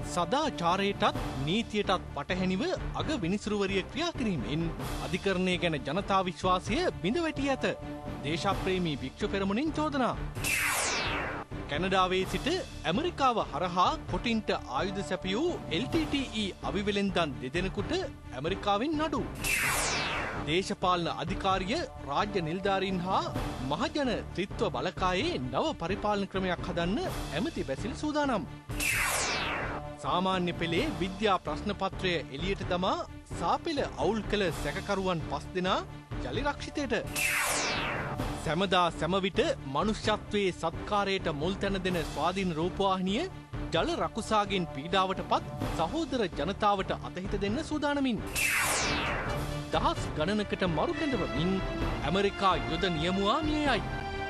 සදාචාරයටත් නීතියටත් පටහැනිව අග විනිසුරුවරිය ක්‍රියා කිරීමෙන් අධිකරණය ගැන ජනතා විශ්වාසය බිඳ වැටී ඇත. දේශප්‍රේමී භික්ෂු පෙරමුණින් චෝදනා. කැනඩාවේ සිට ඇමරිකාව හරහා කොටින්ට ආයුධ සැපියූ LTTE අවිවෙලෙන්දන් දෙදෙනෙකුට ඇමරිකාවෙන් නඩු. දේශපාලන අධිකාරිය රාජ්‍ය නිලධාරීන් හා මහජන ත්‍රිත්ව බලකායේ නව පරිපාලන ක්‍රමයක් හදන්න ඇමති බැසිල් සූදානම්. සාමාන්‍ය පෙළේ විද්‍යා ප්‍රශ්න පත්‍රය එළියට දමා සාපෙළ අවුල් කළ සැකකරුවන් 5 දෙනා ජල රක්ෂිතයට. සැමදා සැමවිට මනුෂ්‍යත්වයේ සත්කාරයට මුල් තැන දෙන ස්වාධීන රූපවාහිනිය ජල රකුසාගෙන් පීඩාවට පත් සහෝදර ජනතාවට අතහිත දෙන්න සූදානමින්. දහස් ගණනකට මරු කැඳවමින් ඇමරිකා යුද නියමුවා මිය යයි.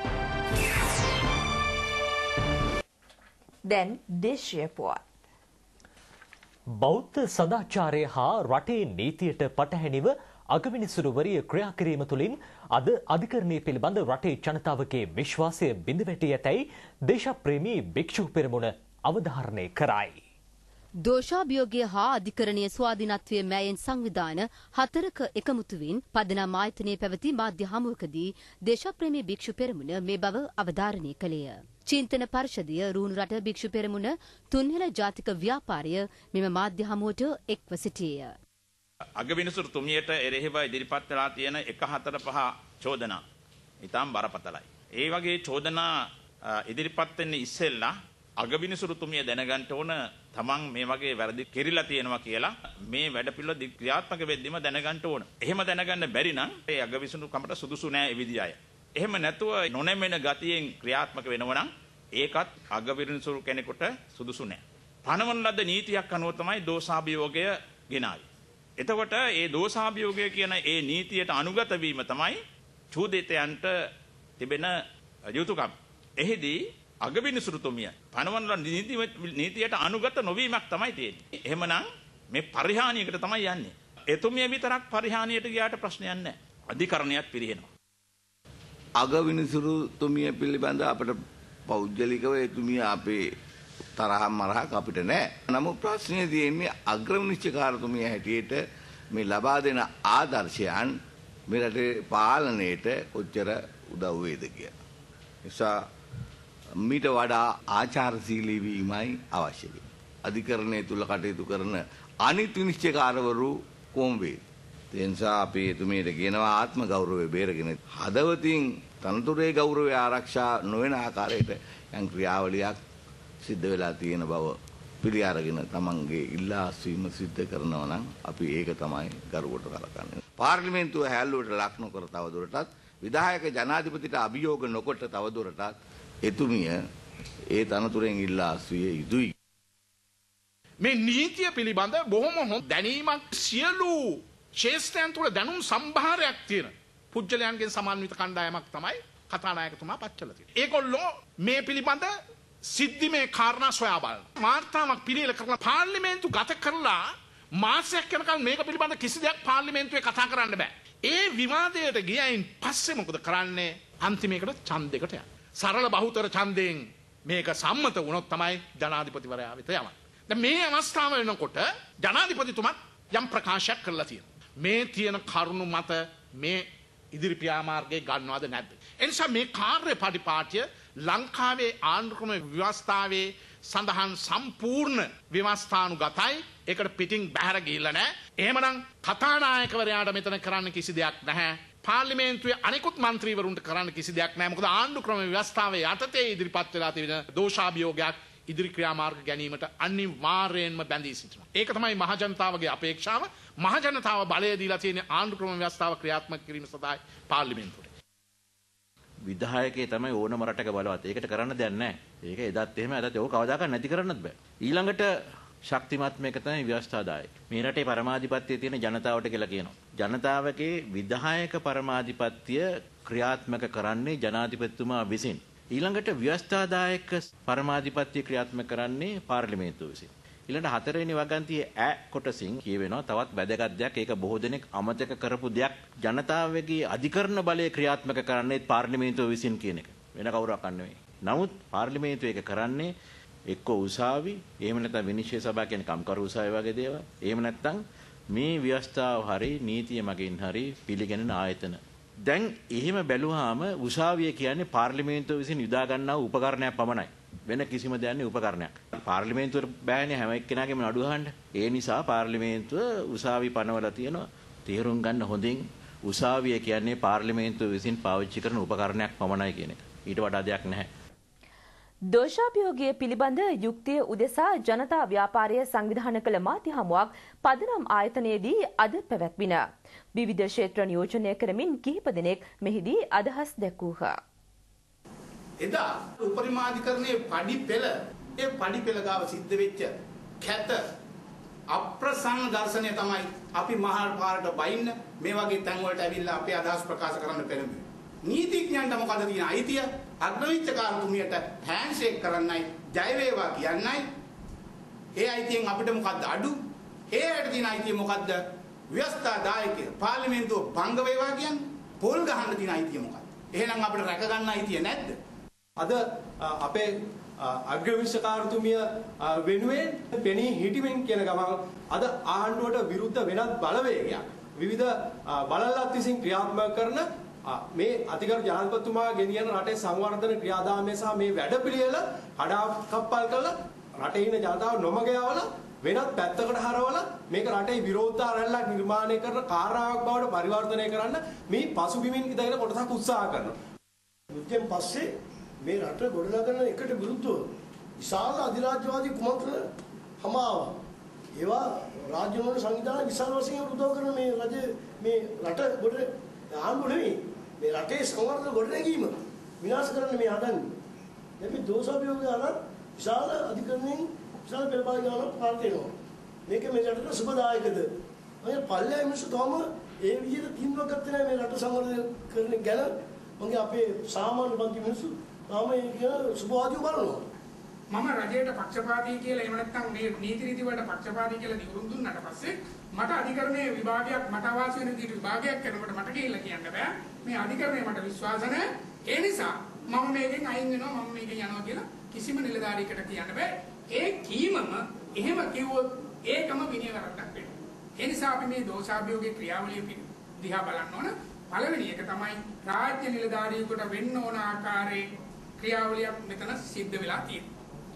දැන් දේශීය පුවත්. බෞද්ධ සදාචාරය හා රටේ නීතියට පටහැනිව අගවිනිසුරුවරිය ක්‍රියා කිරීම තුළින් අද අධිකරණය පිළිබඳ රටේ ජනතාවගේ විශ්වාසය බිඳ වැටී ඇතැයි දේශප්‍රේමී භික්ෂු පෙරමුණ අවධාරණය කරයි. දෝෂාභියෝගය හා අධිකරණීය ස්වාධීනත්වයේ මෑයෙන් සංවිධාන 4ක එකමුතුවෙන් පදනම් ආයතනයේ පැවති මාධ්‍ය හමුවකදී දේශප්‍රේමී භික්ෂු පෙරමුණ මේ බව අවධාරණය කළේය. චින්තන පරිෂදය රුණු රට භික්ෂු පෙරමුණ තුන්හෙළ ජාතික ව්‍යාපාරය මෙම මාධ්‍ය හමුවට එක්ව සිටියේය. අගවිනිසුරු තුමියට එරෙහිව ඉදිරිපත් වෙලා තියෙන 145 චෝදනා ඊටම් බරපතලයි. ඒ වගේ චෝදනා ඉදිරිපත් වෙන්නේ ඉස්සෙල්ලා අගවිනිසුරු තුමිය දැනගන්න ඕන තමන් මේ වගේ වැරදි කෙරිලා තියෙනවා කියලා මේ වැඩපිළිවෙල ක්‍රියාත්මක වෙද්දිම දැනගන්න ඕන. එහෙම දැනගන්න බැරි නම් ඒ අගවිනිසුරු කමට සුදුසු නෑ ඒ විදිය අය. එහෙම නැතුව නොනැමෙන ගතියෙන් ක්‍රියාත්මක වෙනවා නම් ඒකත් අගවිනිසුරු කෙනෙකුට සුදුසු නෑ. පනවන ලද නීතියක් අනුව තමයි දෝෂාභියෝගය ගෙනාවේ. එතකොට ඒ දෝෂාභියෝගය කියන ඒ නීතියට අනුගත වීම තමයි චූදිතයන්ට තිබෙන යුතුයකම්. එහිදී අගවිනිසුරුතුමිය පනවන නීතියට අනුගත නොවීමක් තමයි තියෙන්නේ. එහෙමනම් මේ පරිහානියකට තමයි යන්නේ. එතුමිය විතරක් පරිහානියට ගියාට ප්‍රශ්නයක් නැහැ. අධිකරණයක් පිරිහෙනවා. අගවිනිසුරුතුමිය පිළිබඳ අපිට පෞද්ගලිකව එතුමිය අපේ තරහ මරහක් අපිට නැහැ. නමුත් ප්‍රශ්නේ තියෙන්නේ අග්‍රවිනිශ්චයකාරතුමිය හැටියට මේ ලබා දෙන ආදර්ශයන් මේ රටේ පාලනයට කොච්චර උදව් වේද කියලා. නිසා මීට වඩා ආචාරශීලී වීමයි අවශ්‍ය වෙන්නේ. අධිකරණය තුල කටයුතු කරන අනිත් විනිශ්චයකාරවරු කොම් වේ. ඒ නිසා අපි එතුමියට කියනවා ආත්ම ගෞරවය බේරගෙන හදවතින් තනතුරේ ගෞරවය ආරක්ෂා නොවන ආකාරයට යම් ක්‍රියාවලියක් සිද්ධ වෙලා තියෙන බව පිළි අරගෙන තමන්ගේ ඉල්ලාස්වීම සිද්ධ කරනවා නම් අපි ඒක තමයි ගරුවට කරකන්නේ. පාර්ලිමේන්තුව හැල්ලුවට ලක් නොකර තවදුරටත් විධායක ජනාධිපතිට අභියෝග නොකොට තවදුරටත් එතුමිය ඒ තනතුරෙන් ඉල්ලාස්විය යුතුයි. මේ නීතිය පිළිබඳ බොහොම හොඳ දැනීමක් සියලු ශේෂ්ඨයන් තුළ දැනුම් සම්භාරයක් තියෙන පුජ්‍යලයන්ගෙන් සමන්විත කණ්ඩායමක් තමයි කතානායකතුමා පත්කලා තියෙන්නේ. ඒගොල්ලෝ මේ පිළිබඳ සිද්ධිමේ කාරණා සොයා බලන වාර්තාවක් පිළියෙල කරලා පාර්ලිමේන්තු ගත කරලා මාසයක් යනකම් මේක පිළිබඳ කිසි දෙයක් පාර්ලිමේන්තුවේ කතා කරන්න බෑ. ඒ විවාදයට ගියයින් පස්සේ මොකද කරන්නේ? අන්තිමේකට ඡන්දයකට යනවා. සරල බහුතර ඡන්දයෙන් මේක සම්මත වුණොත් තමයි ජනාධිපතිවරයා වෙත යවන්නේ. දැන් මේ අවස්ථාව වෙනකොට ජනාධිපතිතුමත් යම් ප්‍රකාශයක් කරලා තියෙනවා. මේ තියෙන කරුණු මත මේ ඉදිරි ක්‍රියාමාර්ගය ගන්නවද නැද්ද? එනිසා මේ කාර්ය පරිපාටිය ලංකාවේ ආණ්ඩුක්‍රම ව්‍යවස්ථාවේ සඳහන් සම්පූර්ණ ව්‍යවස්ථානුගතයි. ඒකට පිටින් බැහැර ගිහිල්ලා නැහැ. එහෙමනම් කතානායකවරයාට මෙතන කරන්න කිසි දෙයක් නැහැ. පාර්ලිමේන්තුවේ අනිකුත් മന്ത്രിවරුන්ට කරන්න කිසි දෙයක් නැහැ. මොකද ආණ්ඩුක්‍රම ව්‍යවස්ථාවේ යටතේ ඉදිරිපත් වෙලා තියෙන දෝෂාභියෝගයක් ඉදිරි ක්‍රියාමාර්ග ගැනීමට අනිවාර්යයෙන්ම බැඳී සිටිනවා. ඒක තමයි මහජනතාවගේ අපේක්ෂාව. මහජනතාව බලය දීලා තියෙන ආණ්ඩුක්‍රම ව්‍යවස්ථාව ක්‍රියාත්මක කිරීම සඳහායි පාර්ලිමේන්තුවට. විධායකයේ තමයි ඕනම රටක බලවත්. ඒකට කරන්න දෙයක් නැහැ. ඒක එදත් එහෙම අදත් ඒක කවදාකවත් නැති කරන්නත් බෑ. ඊළඟට ශක්තිමත් මේක තමයි ව්‍යවස්ථාදායක. මේ රටේ පරමාධිපත්‍යය තියෙන ජනතාවට කියලා කියනවා. ජනතාවගේ විධායක පරමාධිපත්‍ය ක්‍රියාත්මක කරන්නේ ජනාධිපතිතුමා විසින්. ඊළඟට ව්‍යවස්ථාදායක පරමාධිපත්‍ය ක්‍රියාත්මක කරන්නේ පාර්ලිමේන්තුව විසින්. ඊළඟට හතරවෙනි වගන්තියේ කොටසින් කියවෙනවා තවත් වැදගත් දෙයක්. ඒක බොහෝ දෙනෙක් අමතක කරපු දෙයක්. ජනතාවගේ අධිකරණ බලය ක්‍රියාත්මක කරන්නේ පාර්ලිමේන්තුව විසින් කියන එක. වෙන කවුරක් නෙවෙයි. නමුත් පාර්ලිමේන්තුව ඒක කරන්නේ එක්ක උසාවි, එහෙම නැත්නම් විනිශ්චය සභාව කියන්නේ කම්කරු උසාවි වගේ දේවල්. එහෙම නැත්නම් මේ ව්‍යවස්ථාව හරි නීතිය මගින් හරි පිළිගැනෙන ආයතන. දැන් එහෙම බැලුවාම උසාවිය කියන්නේ පාර්ලිමේන්තුව විසින් යොදා ගන්නා උපකරණයක් පමණයි. වෙන කිසිම දෙයක් නෙවෙයි උපකරණයක්. පාර්ලිමේන්තුවට බෑනේ හැම එක්කෙනාගේම නඩු අහන්න. ඒ නිසා පාර්ලිමේන්තුව උසාවි පනවලා තියෙනවා. තේරුම් ගන්න හොඳින් උසාවිය කියන්නේ පාර්ලිමේන්තුව විසින් පාවිච්චි කරන උපකරණයක් පමණයි කියන එක. ඊට වඩා දෙයක් නැහැ. දෝෂාභියෝගය පිළිබඳ යුක්තිය උදෙසා ජනතා ව්‍යාපාරය සංවිධානය කළ මාධ්‍ය හමුවක් පදනම් ආයතනයේදී අද පැවැත්වින. විවිධ ක්ෂේත්‍ර නියෝජනය කරමින් කිහිප දෙනෙක් මෙහිදී අදහස් දැක්වූහ. එදා උපරිමාධිකරණයේ පඩි පෙළ ගාව සිද්ධ වෙච්ච කැත අප්‍රසන්න දර්ශනය තමයි අපි මහා පාරට බයින්න මේ වගේ තැන් වලට ඇවිල්ලා අපේ අදහස් ප්‍රකාශ කරන්න පෙළඹෙන්නේ. නීතිඥයන්ට මොකද තියෙන අයිතිය? අග්‍රවිච්ඡකාරතුමියට හෑන්ඩ්ෂේක් කරන්නයි, ජය වේවා කියන්නයි. ඒ අයිතියෙන් අපිට මොකද්ද අඩු? ඒ ඇයට තියෙන අයිතිය මොකද්ද? ව්‍යවස්ථාදායකය පාර්ලිමේන්තුව භංග වේවා කියන්නේ. පොල් ගහන්න තියෙන අයිතිය මොකද්ද? එහෙනම් අපිට රැක ගන්න අයිතිය නැද්ද? අද අපේ අග්‍රවිශ්වකාරතුමිය වෙනුවෙන් පෙනී හිටිමින් කියන ගමන් අද ආණ්ඩුවට විරුද්ධ වෙනත් බලවේගයක් විවිධ බලලත් විසින් ක්‍රියාත්මක කරන මේ අධිකරු ජනාධිපතිතුමා ගෙනියන රටේ සංවර්ධන ක්‍රියාදාමය සහ මේ වැඩපිළිවෙල කඩාකප්පල් කරලා රටේ ඉන්න ජනතාව නොමග යවලා වෙනත් පැත්තකට හරවලා මේක රටේ විරෝධතා රැල්ලක් නිර්මාණය කරන කාරණාවක් බවට පරිවර්තනය කරන්න මේ පසුබිමින් ඉඳගෙන කොටසක් උත්සාහ කරනවා. යුද්ධයෙන් පස්සේ මේ රට ගොඩනගන එකට විරුද්ධව විශාල අධිරාජ්‍යවාදී කුමන්ත්‍රණ හමාවා. ඒවා රාජ්‍යමය සංවිධාන විශාල වශයෙන් උදව් කරන මේ රජ මේ රට ගොඩ ආණ්ඩුව නෙවෙයි මේ රටේ සංවර්ධන ගොඩනැගීම විනාශ කරන්න මේ හදන්නේ. දැන් මේ දෝෂාභියෝගය අරන් විශාල අධිකරණයෙන් විශාල පෙරපාලන ගානක් පාර්ථ වෙනවා. මේක මේ රටට සුබදායකද? ඔය පල්ලෙය මිනිස්සු තවම ඒ විදිහට තීන්දුවක් ගත්තේ නැහැ මේ රට සංවර්ධනය කරන ගැන. මගේ අපේ සාමාන්‍ය පන්ති මිනිස්සු තාම ඒ කියන සුබවාදීව බලනවා. මම රජයට පක්ෂපාතී කියලා එහෙම නැත්නම් මේ නීති රීති වලට පක්ෂපාතී කියලා දිවුරුම් දුන්නාට පස්සේ මට අධිකරණයේ විභාගයක් මට අවාසි වෙන විදිහට විභාගයක් කරනකොට මට කියලා කියන්න බෑ මේ අධිකරණය මට විශ්වාස නැහැ. ඒ නිසා මම මේකෙන් අයින් වෙනවා මම මේකෙන් යනවා කියලා කිසිම නිලධාරියෙකුට කියන්න බෑ. ඒ කීමම එහෙම කිව්වොත් ඒකම විනය වැරද්දක් වෙනවා. ඒ නිසා අපි මේ දෝෂාභියෝගයේ ක්‍රියාවලිය දිහා බලන්න ඕන. පළවෙනි එක තමයි රාජ්‍ය නිලධාරියෙකුට වෙන්න ඕන ආකාරයේ ක්‍රියාවලියක් මෙතන සිද්ධ වෙලා තියෙනවා.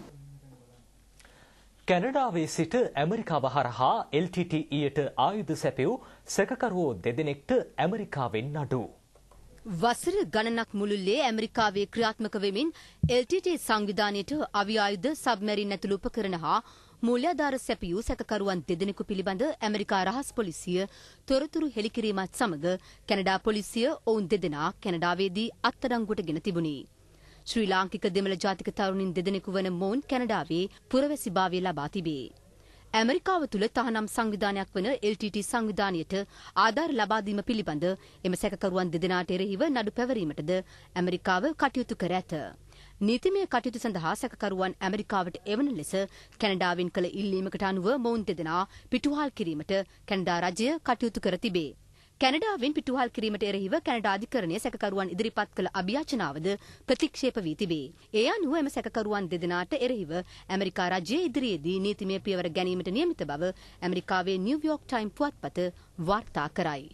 කැනඩාවේ සිට ඇමරිකාව හරහා LTTEට ආයුධ සැපයූ සැකකරුවෝ දෙදෙනෙක්ට ඇමරිකාවෙන් නඩු. වසර ගණනක් මුළුල්ලේ ඇමරිකාවේ ක්‍රියාත්මක වෙමින් LTT සංවිධානයට අවි ආයුධ සබ්මැරින් ඇතුළු උපකරණ හා මූල්‍යාධාර සැපියූ සැකකරුවන් දෙදෙනෙකු පිළිබඳ ඇමරිකා රහස් පොලිසිය තොරතුරු හෙළිකිරීමත් සමග කැනඩා පොලිසිය ඔවුන් දෙදෙනා කැනඩාවේදී අත්අඩංගුවට ගෙන තිබුණි. ශ්‍රී ලාංකික දෙමළ ජාතික තරුණින් දෙදෙනෙකු වන මොවුන් කැනඩාවේ පුරවැසිභාවය ලබා තිබේ. ඇමරිකාව තුළ තහනම් සංවිධානයක් වන LTT සංවිධානයට ආධාර ලබා දීම පිළිබඳ එම සැකකරුවන් දෙදෙනාට එරෙහිව නඩු පැවරීමටද ඇමරිකාව කටයුතු කර ඇත. නීතිමය කටයුතු සඳහා සැකකරුවන් ඇමරිකාවට එවන ලෙස කැනඩාවෙන් කළ ඉල්ලීමකට අනුව මොවුන් දෙදෙනා පිටුහල් කිරීමට කැනඩා රජය කටයුතු කර තිබේ. කැනඩාවෙන් පිටුහල් කිරීමට එරෙහිව කැනඩා අධිකරණය සැකකරුවන් ඉදිරිපත් කළ අභියාචනාවද ප්‍රතික්ෂේප වී තිබේ. ඒ අනුව එම සැකකරුවන් දෙදෙනාට එරෙහිව ඇමරිකා රජය ඉදිරියේදී නීතිමය පියවර ගැනීමට නියමිත බව ඇමරිකාවේ නිව්යෝක් ටයිම් පුවත්පත වාර්තා කරයි.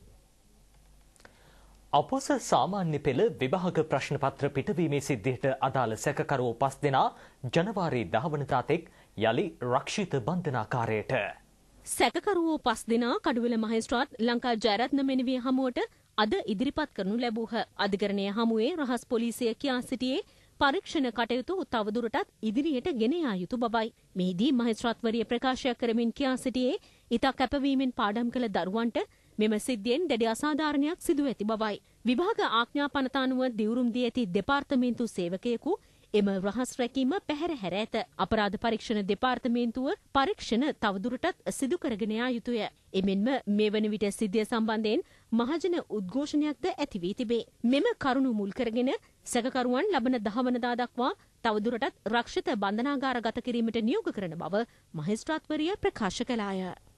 අපොස සාමාන්‍ය පෙළ විභාග ප්‍රශ්න පත්‍ර පිටවීමේ සිද්ධියට අදාළ සැකකරුවෝ 5 දෙනා ජනවාරි 10 වනදා තෙක් යලි රක්ෂිත බන්ධනාගාරයට. සැකකරුවෝ 5 දෙනා කඩුවෙල මහේස්ත්‍රාත් ලංකා ජයරත්න මෙනවිය හමුවට අද ඉදිරිපත් කරනු ලැබූහ. අධිකරණය හමුවේ රහස් පොලිසිය කියා සිටියේ පරීක්ෂණ කටයුතු තවදුරටත් ඉදිරියට ගෙන යා යුතු බවයි. මෙහිදී මහේස්ත්‍රාත්වරිය ප්‍රකාශයක් කරමින් කියා සිටියේ ඉතා කැපවීමෙන් පාඩම් කළ දරුවන්ට මෙම සිද්ධියෙන් දැඩි අසාධාරණයක් සිදු ඇති බවයි. විභාග ආඥා පනත අනුව දිවුරුම් දී ඇති දෙපාර්තමේන්තු සේවකයෙකු එම රහස් රැකීම පැහැර හැර ඇත. අපරාධ පරීක්ෂණ දෙපාර්තමේන්තුව පරීක්ෂණ තවදුරටත් සිදු කරගෙන යා යුතුය. එමෙන්ම මේ වන විට සිද්ධිය සම්බන්ධයෙන් මහජන උද්ඝෝෂණයක්ද ඇති වී තිබේ. මෙම කරුණු මුල් කරගෙන සැකකරුවන් ලබන 10 වනදා දක්වා තවදුරටත් රක්ෂිත බන්ධනාගාර ගත කිරීමට නියෝග කරන බව මහේස්ත්‍රාත්වරිය ප්‍රකාශ කළාය.